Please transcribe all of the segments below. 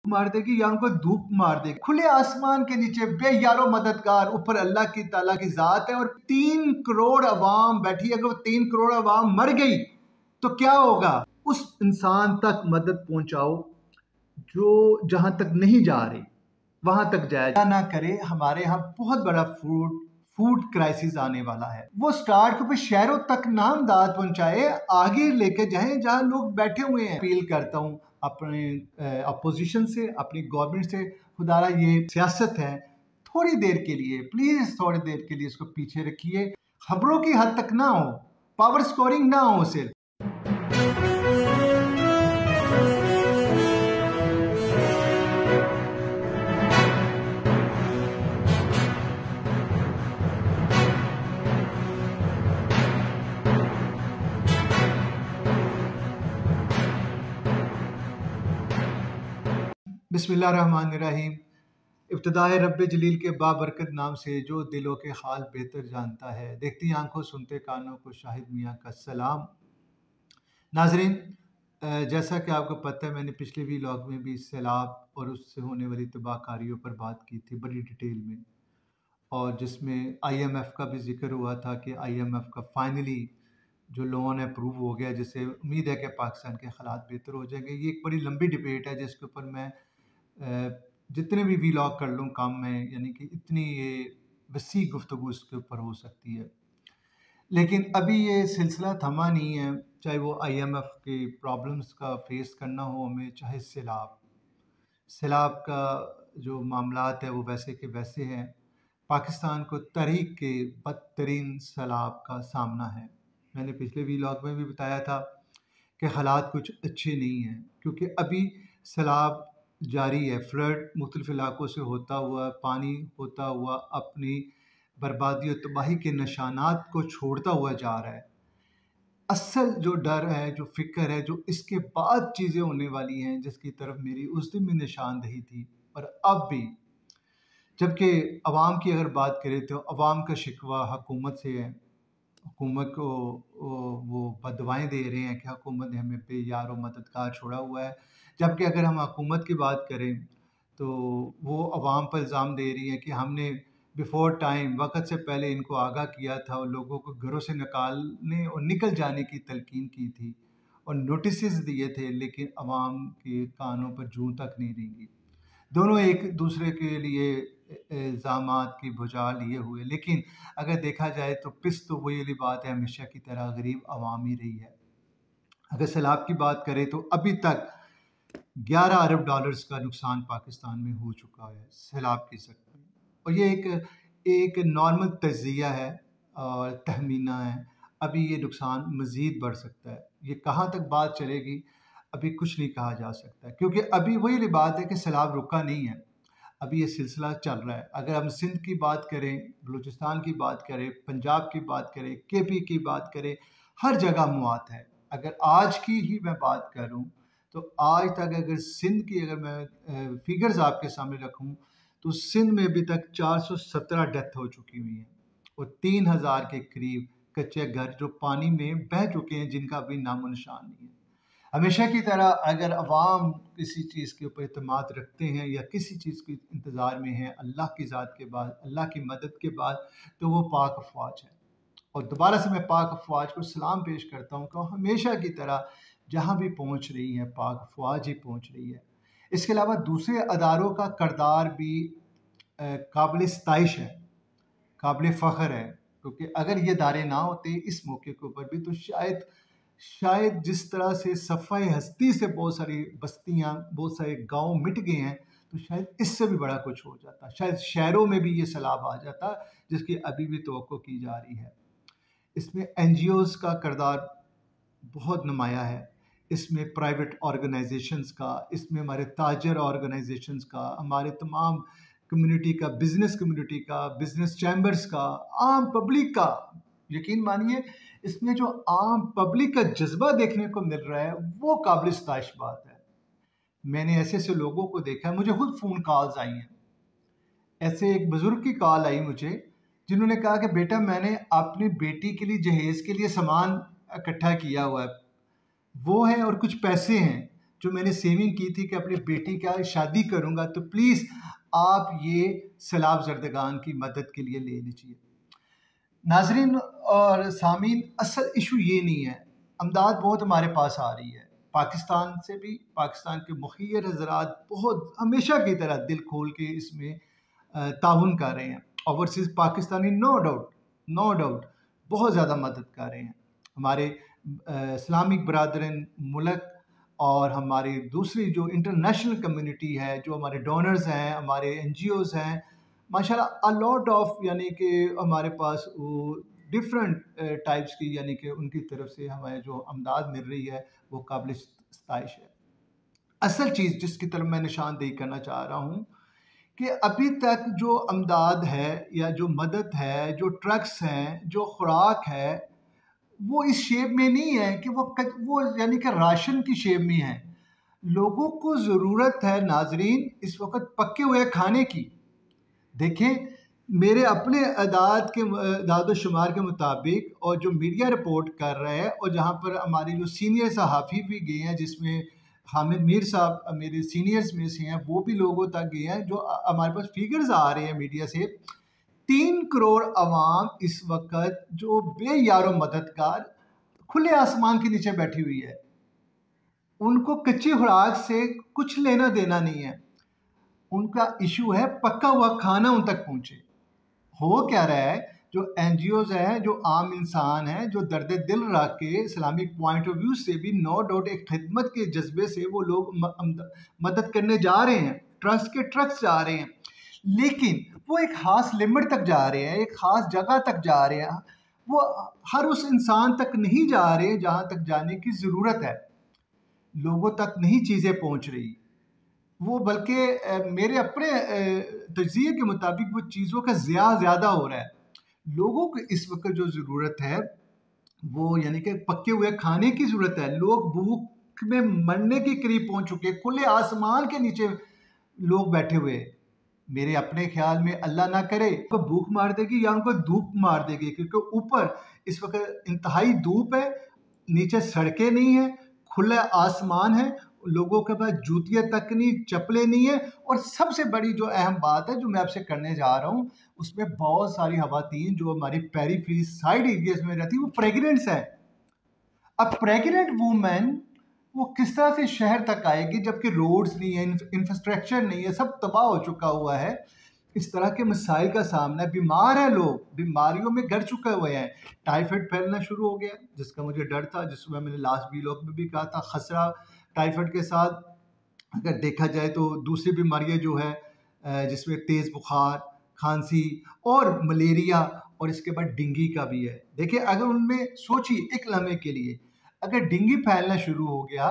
मार देगी या उनको धूप मार देगी। खुले आसमान के नीचे बेयारो मददगार ऊपर अल्लाह की ताला की जात है और 3 करोड़ अवाम बैठी है। अगर वो 3 करोड़ अवाम मर गई तो क्या होगा? उस इंसान तक मदद पहुंचाओ जो जहां तक नहीं जा रही वहां तक जाए ना करे। हमारे यहाँ बहुत बड़ा फूड क्राइसिस आने वाला है। वो स्टार्ट को शहरों तक नामदाद पहुंचाए, आगे लेके जाएं जहां लोग बैठे हुए हैं। अपील करता हूं अपने अपोजिशन से, अपनी गवर्नमेंट से, खुदारा ये सियासत है, थोड़ी देर के लिए प्लीज, थोड़ी देर के लिए इसको पीछे रखिए। खबरों की हद तक ना हो, पावर स्कोरिंग ना हो सिर्फ। बिस्मिल्लाहिर्रहमानिर्रहीम। इब्तिदाए रब्बे जलील के बाबरकत नाम से जो दिलों के हाल बेहतर जानता है। देखती आंखों सुनते कानों को शाहिद मियाँ का सलाम। नाजरीन, जैसा कि आपको पता है, मैंने पिछले व्लॉग में भी सैलाब और उससे होने वाली तबाहकारियों पर बात की थी बड़ी डिटेल में, और जिसमें IMF का भी जिक्र हुआ था कि IMF का फाइनली जो लोन अप्रूव हो गया, जिससे उम्मीद है कि पाकिस्तान के हालात बेहतर हो जाएंगे। ये एक बड़ी लंबी डिबेट है जिसके ऊपर मैं जितने भी व्लॉग कर लूँ काम में, यानी कि इतनी ये वसी गुफ्तगू इसके ऊपर हो सकती है। लेकिन अभी ये सिलसिला थमा नहीं है, चाहे वो IMF के प्रॉब्लम्स का फेस करना हो हमें, चाहे सैलाब का जो मामलात है वो वैसे के वैसे हैं। पाकिस्तान को तारीख के बदतरीन सैलाब का सामना है। मैंने पिछले व्लॉग में भी बताया था कि हालात कुछ अच्छे नहीं हैं, क्योंकि अभी सैलाब जारी है। फ्लड मुख्तलिफ इलाकों से होता हुआ, पानी होता हुआ अपनी बर्बादी और तबाही के निशानात को छोड़ता हुआ जा रहा है। असल जो डर है, जो फिक्र है, जो इसके बाद चीज़ें होने वाली हैं, जिसकी तरफ मेरी उस दिन भी निशानदही थी और अब भी, जबकि अवाम की अगर बात करें तो अवाम का शिकवा हुकूमत से है। हुकूमत को वो बददुआएं दे रहे हैं कि हुकूमत ने हमें बेयार व मददगार छोड़ा हुआ है। जबकि अगर हम हुकूमत की बात करें तो वो अवाम पर इल्ज़ाम दे रही है कि हमने बिफ़ोर टाइम, वक़्त से पहले इनको आगाह किया था और लोगों को घरों से निकालने और निकल जाने की तलकीन की थी और नोटिसेस दिए थे, लेकिन अवाम के कानों पर जूं तक नहीं रेंगी। दोनों एक दूसरे के लिए इल्ज़ामात की भुजा लिए हुए, लेकिन अगर देखा जाए तो पिस तो वही वाली बात है, हमेशा की तरह गरीब अवाम ही रही है। अगर सैलाब की बात करें तो अभी तक 11 अरब डॉलर्स का नुकसान पाकिस्तान में हो चुका है सैलाब की शक्ल में, और ये एक नॉर्मल तजिया है और तहमीना है। अभी ये नुकसान मज़ीद बढ़ सकता है। ये कहाँ तक बात चलेगी अभी कुछ नहीं कहा जा सकता, क्योंकि अभी वही बात है कि सैलाब रुका नहीं है, अभी ये सिलसिला चल रहा है। अगर हम सिंध की बात करें, बलूचिस्तान की बात करें, पंजाब की बात करें, KP की बात करें, हर जगह मुआत है। अगर आज की ही मैं बात करूं तो आज तक अगर सिंध की अगर मैं फिगर्स आपके सामने रखूं तो सिंध में अभी तक 417 डेथ हो चुकी हुई हैं और 3000 के करीब कच्चे घर जो पानी में बह चुके हैं, जिनका अभी नामो निशान नहीं है। हमेशा की तरह अगर अवाम किसी चीज़ के ऊपर इत्मीनान रखते हैं या किसी चीज़ के इंतज़ार में हैं अल्लाह की ज़ात के बाद, अल्लाह की मदद के बाद, तो वो पाक अफवाज है। और दोबारा से मैं पाक अफवाज को सलाम पेश करता हूँ कि हमेशा की तरह जहाँ भी पहुँच रही है पाक अफवाज ही पहुँच रही है। इसके अलावा दूसरे अदारों का किरदार भी काबिल सताइश है, काबिल फ़ख्र है, क्योंकि अगर ये इदारे ना होते इस मौके के ऊपर भी तो शायद जिस तरह से सफ़ाई हस्ती से बहुत सारी बस्तियाँ, बहुत सारे गांव मिट गए हैं, तो शायद इससे भी बड़ा कुछ हो जाता। शायद शहरों में भी ये सैलाब आ जाता, जिसकी अभी भी तवक्को की जा रही है। इसमें NGOs का किरदार बहुत नुमाया है, इसमें प्राइवेट ऑर्गेनाइजेशंस का, इसमें हमारे ताजर ऑर्गेनाइजेशंस का, हमारे तमाम कम्युनिटी का, बिज़नेस कम्युनिटी का, बिज़नेस चैम्बर्स का, आम पब्लिक का। यकीन मानिए इसमें जो आम पब्लिक का जज्बा देखने को मिल रहा है वो काबिल सताइश बात है। मैंने ऐसे ऐसे लोगों को देखा है, मुझे खुद फ़ोन कॉल्स आई हैं। ऐसे एक बुज़ुर्ग की कॉल आई मुझे, जिन्होंने कहा कि बेटा मैंने अपनी बेटी के लिए जहेज़ के लिए सामान इकट्ठा किया हुआ है, वो है और कुछ पैसे हैं जो मैंने सेविंग की थी कि अपनी बेटी का शादी करूँगा, तो प्लीज़ आप ये सैलाब ज़रदगान की मदद के लिए ले लीजिए। नाज़रीन और सामीन, असल इशू ये नहीं है, अमदाद बहुत हमारे पास आ रही है, पाकिस्तान से भी, पाकिस्तान के मुखिर हज़रात बहुत हमेशा की तरह दिल खोल के इसमें ताउन कर रहे हैं। ओवरसीज़ पाकिस्तानी नो डाउट बहुत ज़्यादा मदद कर रहे हैं। हमारे इस्लामिक बरादरन मुल्क और हमारी दूसरी जो इंटरनेशनल कम्युनिटी है, जो हमारे डोनर्स हैं, हमारे NGOs हैं, माशाल्लाह अ लॉट ऑफ, यानी कि हमारे पास वो डिफरेंट टाइप्स की, यानी कि उनकी तरफ से हमें जो अमदाद मिल रही है वो काबिल सताइश है। असल चीज़ जिसकी तरफ मैं निशानदेही करना चाह रहा हूँ कि अभी तक जो अमदाद है या जो मदद है, जो ट्रक्स हैं, जो खुराक है, वो इस शेप में नहीं है कि वो यानी कि राशन की शेप में है। लोगों को ज़रूरत है नाजरीन इस वक्त पके हुए खाने की। देखें, मेरे अपने अदाद शुमार के मुताबिक, और जो मीडिया रिपोर्ट कर रहा है, और जहाँ पर हमारे जो सीनियर सहाफ़ी भी गए हैं, जिसमें हामिद मीर साहब मेरे सीनियर्स में से हैं, वो भी लोगों तक गए हैं, जो हमारे पास फिगर्स आ रहे हैं मीडिया से, 3 करोड़ अवाम इस वक्त जो बेयारो मददगार खुले आसमान के नीचे बैठी हुई है, उनको कच्ची खुराक से कुछ लेना देना नहीं है। उनका इशू है पका हुआ खाना उन तक पहुंचे। हो क्या रहा है, जो NGOs हैं, जो आम इंसान हैं, जो दर्द दिल रख के इस्लामिक पॉइंट ऑफ व्यू से भी नो डाउट एक खिदमत के जज्बे से वो लोग मदद करने जा रहे हैं, ट्रस्ट के ट्रक्स जा रहे हैं, लेकिन वो एक ख़ास लिमिट तक जा रहे हैं, एक ख़ास जगह तक जा रहे हैं, वो हर उस इंसान तक नहीं जा रहे जहाँ तक जाने की ज़रूरत है। लोगों तक नहीं चीज़ें पहुँच रही वो, बल्कि मेरे अपने तज्ज़िये के मुताबिक वो चीज़ों का ज़्यादा हो रहा है। लोगों को इस वक्त जो ज़रूरत है वो, यानी कि पके हुए खाने की ज़रूरत है। लोग भूख में मरने के करीब पहुंच चुके, खुले आसमान के नीचे लोग बैठे हुए। मेरे अपने ख्याल में अल्लाह ना करे उनको भूख मार देगी या उनको धूप मार देगी, क्योंकि ऊपर इस वक्त इंतहाई धूप है, नीचे सड़कें नहीं है, खुला आसमान है, लोगों के पास जूतियाँ तक नहीं, चप्पलें नहीं है, और सबसे बड़ी जो अहम बात है जो मैं आपसे करने जा रहा हूँ, उसमें बहुत सारी खवातीन जो हमारी पेरीफेरी साइड एरियाज में रहती है वो प्रेग्नेंट्स हैं। अब प्रेग्नेंट वूमेन वो किस तरह से शहर तक आएगी जबकि रोड्स नहीं है, इंफ्रास्ट्रक्चर नहीं है, सब तबाह हो चुका हुआ है। इस तरह के मसाइल का सामना, बीमार है लोग, बीमारियों में गिर चुके हुए हैं, टाइफाइड फैलना शुरू हो गया, जिसका मुझे डर था, जिसमें मैंने लास्ट वीलॉग में भी कहा था, खसरा टाइफाइड के साथ अगर देखा जाए तो दूसरी बीमारियां जो है, जिसमें तेज़ बुखार, खांसी और मलेरिया, और इसके बाद डेंगू का भी है। देखिए, अगर उनमें सोचिए एक लम्हे के लिए, अगर डेंगू फैलना शुरू हो गया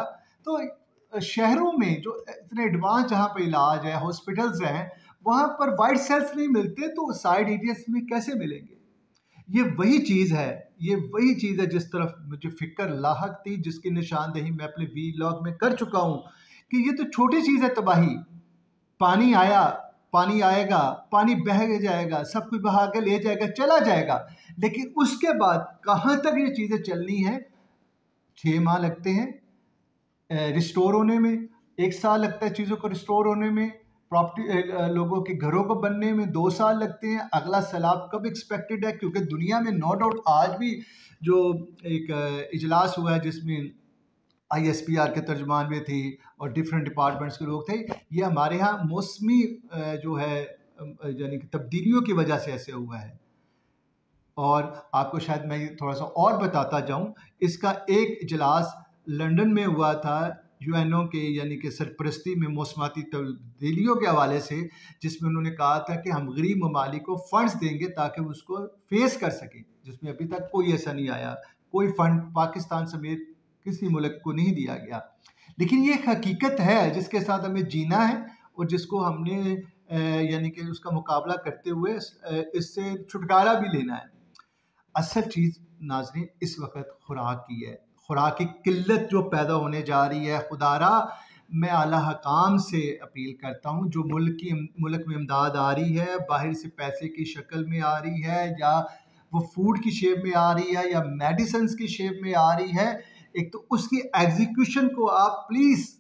तो शहरों में जो इतने एडवांस जहाँ पर इलाज है, हॉस्पिटल्स हैं, वहाँ पर वाइट सेल्स नहीं मिलते, तो साइड एरियाज में कैसे मिलेंगे? ये वही चीज़ है, ये वही चीज़ है जिस तरफ मुझे फ़िक्र लाहक थी, जिसकी निशानदेही मैं अपने वीलॉग में कर चुका हूँ कि ये तो छोटी चीज़ है तबाही। पानी आया, पानी आएगा, पानी बह जाएगा, सब कुछ बहा के ले जाएगा, चला जाएगा, लेकिन उसके बाद कहाँ तक ये चीज़ें चलनी है? 6 माह लगते हैं रिस्टोर होने में, 1 साल लगता है चीज़ों को रिस्टोर होने में, प्रॉपर्टी लोगों के घरों को बनने में 2 साल लगते हैं। अगला सैलाब कब एक्सपेक्टेड है? क्योंकि दुनिया में नो डाउट आज भी जो एक इजलास हुआ है जिसमें ISPR के तर्जमान भी थी और डिफरेंट डिपार्टमेंट्स के लोग थे, ये हमारे यहाँ मौसमी जो है यानी कि तब्दीलियों की वजह से ऐसे हुआ है। और आपको शायद मैं थोड़ा सा और बताता जाऊं, इसका एक इजलास लंदन में हुआ था UNO के, यानी कि सरपरस्ती में मौसमाती तब्दीलियों के हवाले से, जिसमें उन्होंने कहा था कि हम गरीब ममालिक को फंड्स देंगे ताकि वो उसको फेस कर सकें, जिसमें अभी तक कोई ऐसा नहीं आया, कोई फंड पाकिस्तान समेत किसी मुल्क को नहीं दिया गया। लेकिन ये एक हकीकत है जिसके साथ हमें जीना है और जिसको हमने यानी कि उसका मुकाबला करते हुए इससे छुटकारा भी लेना है। असल चीज़ नाज़रीन इस वक्त खुराक की है, खुराक की किल्लत जो पैदा होने जा रही है। खुदारा मैं आला हकाम से अपील करता हूँ, जो मुल्क में इमदाद आ रही है, बाहर से पैसे की शक्ल में आ रही है, या वो फूड की शेप में आ रही है, या मेडिसिन की शेप में आ रही है, एक तो उसकी एग्जीक्यूशन को आप प्लीज़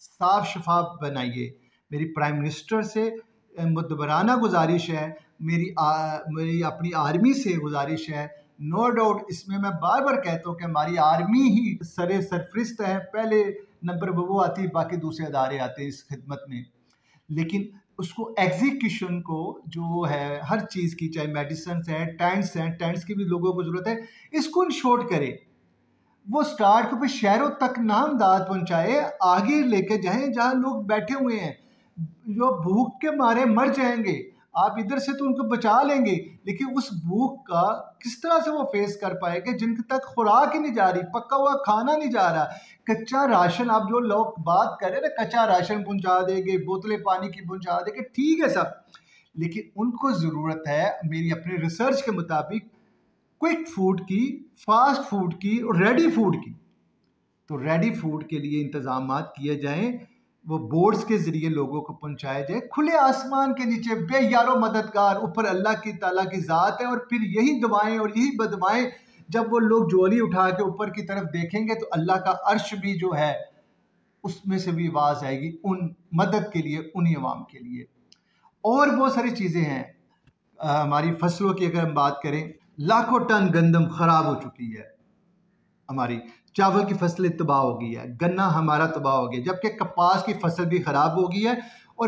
साफ शफाफ बनाइए। मेरी प्राइम मिनिस्टर से मुदबराना गुजारिश है, मेरी अपनी आर्मी से गुजारिश है। नो डाउट इसमें मैं बार बार कहता हूँ कि हमारी आर्मी ही सरे सरफरिस्त है, पहले नंबर पर वो आती है, बाकी दूसरे अदारे आते हैं इस खिदमत में। लेकिन उसको एग्जीक्यूशन को जो है हर चीज़ की, चाहे मेडिसिन हैं, टेंट्स की भी लोगों को ज़रूरत है, इसको इंश्योर करे। वो स्टार्ट को शहरों तक नामदाद पहुंचाए, आगे लेके जाएं जहां लोग बैठे हुए हैं जो भूख के मारे मर जाएंगे। आप इधर से तो उनको बचा लेंगे, लेकिन उस भूख का किस तरह से वो फेस कर पाएंगे जिनके तक खुराक ही नहीं जा रही, पक्का हुआ खाना नहीं जा रहा, कच्चा राशन। आप जो लोग बात कर रहे हैं ना, कच्चा राशन पहुंचा देंगे, बोतलें पानी की पहुंचा देंगे, ठीक है सब, लेकिन उनको ज़रूरत है मेरी अपने रिसर्च के मुताबिक क्विक फूड की, फास्ट फूड की और रेडी फूड की। तो रेडी फूड के लिए इंतजाम किए जाएं, वो बोर्ड्स के जरिए लोगों को पहुंचाया जाए, खुले आसमान के नीचे बेयारो मददगार, ऊपर अल्लाह की ताला की ज़ात है। और फिर यही दुआएं और यही बदुआएं जब वो लोग झोली उठा के ऊपर की तरफ देखेंगे तो अल्लाह का अर्श भी जो है उसमें से भी आवाज़ आएगी उन मदद के लिए, उन्हीं अवाम के लिए। और बहुत सारी चीज़ें हैं। हमारी फसलों की अगर हम बात करें, लाखों टन गंदम खराब हो चुकी है, हमारी चावल की फसलें तबाह हो गई है, गन्ना हमारा तबाह हो गया, जबकि कपास की फसल भी खराब हो गई है। और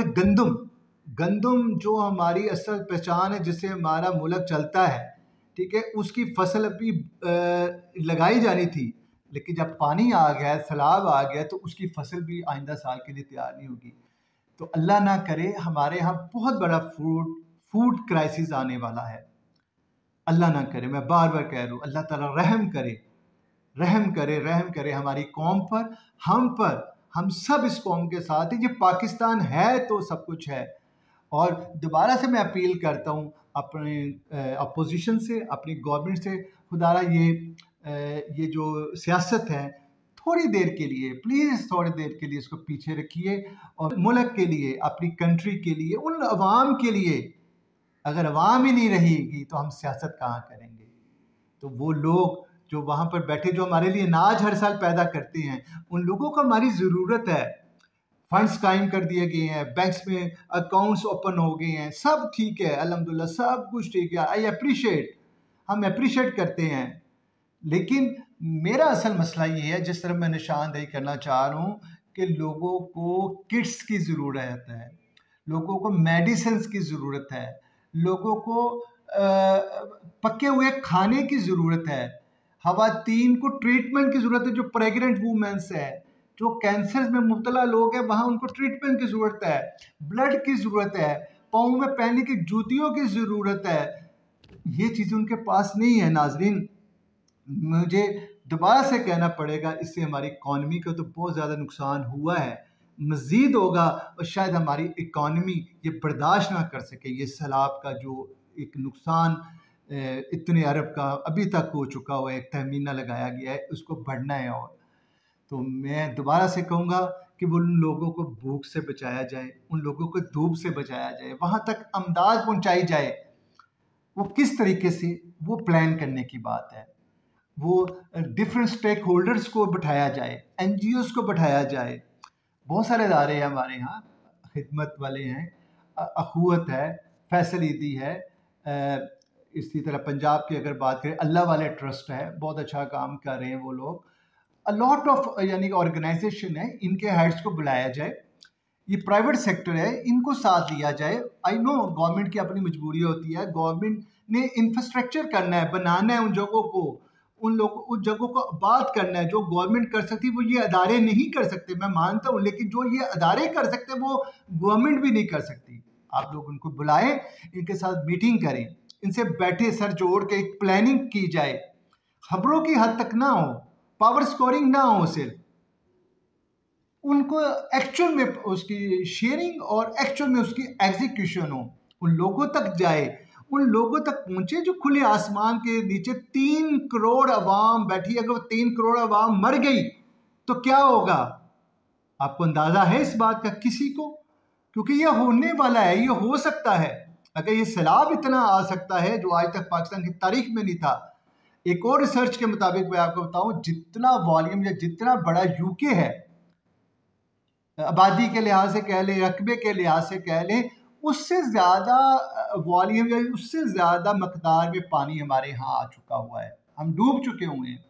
गंदम जो हमारी असल पहचान है, जिससे हमारा मुल्क चलता है, ठीक है, उसकी फसल अभी लगाई जानी थी, लेकिन जब पानी आ गया, सैलाब आ गया, तो उसकी फसल भी आइंदा साल के लिए तैयार नहीं होगी। तो अल्लाह ना करे हमारे यहाँ बहुत बड़ा फूड क्राइसिस आने वाला है। अल्लाह ना करे, मैं बार बार कह रहा हूँ, अल्लाह ताला रहम करे, रहम करे, रहम करे हमारी कौम पर, हम पर। हम सब इस कौम के साथ हैं। ये पाकिस्तान है तो सब कुछ है। और दोबारा से मैं अपील करता हूँ अपने अपोजिशन से, अपनी गवर्नमेंट से, खुदारा ये जो सियासत है थोड़ी देर के लिए, प्लीज़ थोड़ी देर के लिए इसको पीछे रखिए, और मुल्क के लिए, अपनी कंट्री के लिए, उन अवाम के लिए। अगर अवाम ही नहीं रहेगी तो हम सियासत कहाँ करेंगे? तो वो लोग जो वहाँ पर बैठे, जो हमारे लिए अनाज हर साल पैदा करते हैं, उन लोगों को हमारी ज़रूरत है। फंड्स कायम कर दिए गए हैं, बैंक्स में अकाउंट्स ओपन हो गए हैं, सब ठीक है, अल्हम्दुलिल्लाह सब कुछ ठीक है, आई अप्रिशिएट, हम अप्रिशिएट करते हैं। लेकिन मेरा असल मसला ये है, जिस तरह मैं निशानदेही करना चाह रहा हूँ, कि लोगों को किट्स की ज़रूरत है, लोगों को मेडिसिन की ज़रूरत है, लोगों को पके हुए खाने की ज़रूरत है, खवातीन को ट्रीटमेंट की ज़रूरत है, जो प्रेग्नेंट वूमेंस है, जो कैंसर में मुब्तला लोग हैं, वहाँ उनको ट्रीटमेंट की ज़रूरत है, ब्लड की ज़रूरत है, पाँव में पहनने की जूतियों की ज़रूरत है। ये चीज़ें उनके पास नहीं है। नाजरीन, मुझे दोबारा से कहना पड़ेगा, इससे हमारी इकॉनमी को तो बहुत ज़्यादा नुकसान हुआ है, मज़ीद होगा, और शायद हमारी इकॉनमी ये बर्दाश्त ना कर सके। ये सैलाब का जो एक नुकसान इतने अरब का अभी तक हो चुका हुआ है, एक तहमीना लगाया गया है, उसको बढ़ना है। और तो मैं दोबारा से कहूँगा कि वो उन लोगों को भूख से बचाया जाए, उन लोगों को धूप से बचाया जाए, वहाँ तक अमदाद पहुँचाई जाए। वो किस तरीके से, वो प्लान करने की बात है। वो डिफरेंट स्टेक होल्डर्स को बिठाया जाए, NGOs को बिठाया जाए। बहुत सारे इदारे हैं हमारे यहाँ, खिदमत वाले हैं, अखुवत है, फैसल ईदी है, इसी तरह पंजाब की अगर बात करें, अल्लाह वाले ट्रस्ट है, बहुत अच्छा काम कर रहे हैं वो लोग। लॉट ऑफ यानी ऑर्गेनाइजेशन है, इनके हेड्स को बुलाया जाए। ये प्राइवेट सेक्टर है, इनको साथ लिया जाए। आई नो गवर्नमेंट की अपनी मजबूरी होती है, गवर्नमेंट ने इंफ्रास्ट्रक्चर करना है, बनाना है उन जगहों को, उन जगहों को बात करना है। जो गवर्नमेंट कर सकती है वो ये अदारे नहीं कर सकते, मैं मानता हूँ, लेकिन जो ये अदारे कर सकते हैं वो गवर्नमेंट भी नहीं कर सकती। आप लोग उनको बुलाएं, इनके साथ मीटिंग करें, इनसे बैठे सर जोड़ के एक प्लानिंग की जाए। खबरों की हद तक ना हो, पावर स्कोरिंग ना हो, सिर्फ उनको एक्चुअल में उसकी शेयरिंग और एक्चुअल में उसकी एग्जीक्यूशन हो, उन लोगों तक जाए, उन लोगों तक पहुंचे जो खुले आसमान के नीचे 3 करोड़ अवाम बैठी। अगर 3 करोड़ अवाम मर गई तो क्या होगा? आपको अंदाजा है इस बात का किसी को? क्योंकि यह होने वाला है, यह हो सकता है। अगर ये सैलाब इतना आ सकता है जो आज तक पाकिस्तान की तारीख में नहीं था। एक और रिसर्च के मुताबिक मैं आपको बताऊं, जितना वॉल्यूम या जितना बड़ा यूके है, आबादी के लिहाज से कह लें, रकबे के लिहाज से कह लें, उससे ज़्यादा वॉल्यूम या उससे ज़्यादा मकदार में पानी हमारे यहाँ आ चुका हुआ है, हम डूब चुके हुए हैं।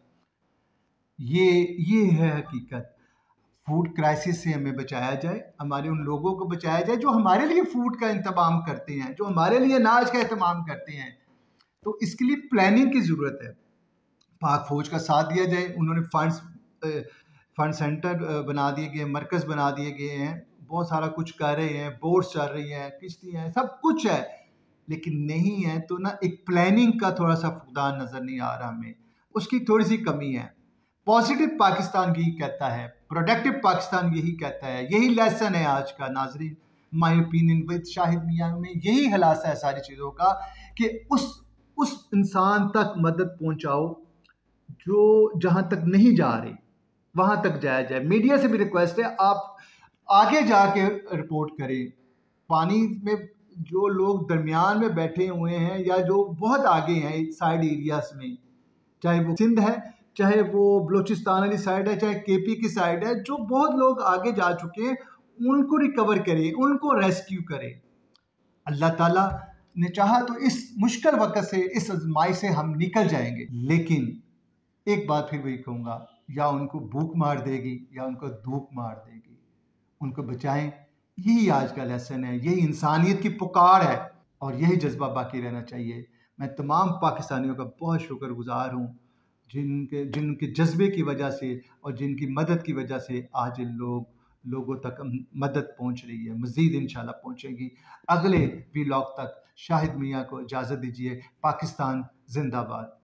ये है हकीकत। फूड क्राइसिस से हमें बचाया जाए, हमारे उन लोगों को बचाया जाए जो हमारे लिए फूड का इंतज़ाम करते हैं, जो हमारे लिए अनाज का इंतज़ाम करते हैं। तो इसके लिए प्लानिंग की ज़रूरत है। पाक फौज का साथ दिया जाए, उन्होंने फंड सेंटर बना दिए गए, मरकज़ बना दिए गए हैं, बहुत सारा कुछ कर रहे हैं, बोट्स चल रही हैं, किश्तियाँ हैं, सब कुछ है, लेकिन नहीं है तो ना एक प्लानिंग का थोड़ा सा फुकदान नज़र नहीं आ रहा हमें, उसकी थोड़ी सी कमी है। पॉजिटिव पाकिस्तान यही कहता है, प्रोडक्टिव पाकिस्तान यही कहता है, यही लेसन है आज का नाजरीन। My opinion with Shahid Mian में यही खुलासा है सारी चीज़ों का कि उस इंसान तक मदद पहुंचाओ जो जहां तक नहीं जा रही, वहां तक जाया जाए। मीडिया से भी रिक्वेस्ट है, आप आगे जाके रिपोर्ट करें। पानी में जो लोग दरमियान में बैठे हुए हैं या जो बहुत आगे हैं साइड एरियाज में, चाहे वो सिंध है, चाहे वो बलोचिस्तान वाली साइड है, चाहे केपी की साइड है, जो बहुत लोग आगे जा चुके हैं, उनको रिकवर करें, उनको रेस्क्यू करें। अल्लाह ताला ने चाहा तो इस मुश्किल वक्त से, इस आजमाइश से हम निकल जाएंगे। लेकिन एक बात फिर वही कहूँगा, या उनको भूख मार देगी या उनको धूप मार देगी, उनको बचाएं। यही आज का लेसन है, यही इंसानियत की पुकार है और यही जज्बा बाकी रहना चाहिए। मैं तमाम पाकिस्तानियों का बहुत शुक्रगुजार हूँ जिनके जज्बे की वजह से और जिनकी मदद की वजह से आज इन लोगों तक मदद पहुँच रही है, मज़ीद इंशाल्लाह पहुँचेगी। अगले व्लॉग तक शाहिद मियां को इजाज़त दीजिए। पाकिस्तान जिंदाबाद।